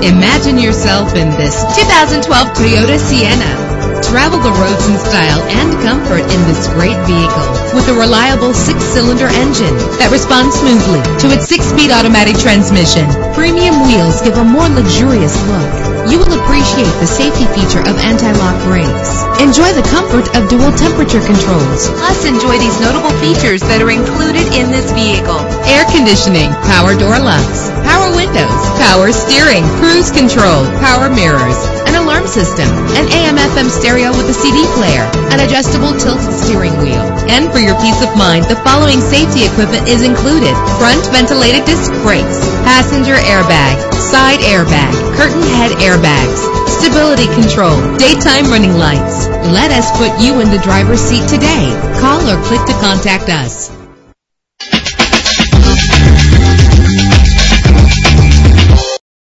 Imagine yourself in this 2012 Toyota Sienna. Travel the roads in style and comfort in this great vehicle with a reliable 6-cylinder engine that responds smoothly to its 6-speed automatic transmission. Premium wheels give a more luxurious look. You will appreciate the safety feature of anti-lock brakes. Enjoy the comfort of dual temperature controls. Plus, enjoy these notable features that are included in this vehicle: air conditioning, power door locks, power windows, power steering, cruise control, power mirrors, an alarm system, an AM/FM stereo with a CD player, an adjustable tilt steering wheel. And for your peace of mind, the following safety equipment is included: front ventilated disc brakes, passenger airbag, side airbag, curtain head airbags, stability control, daytime running lights. Let us put you in the driver's seat today. Call or click to contact us.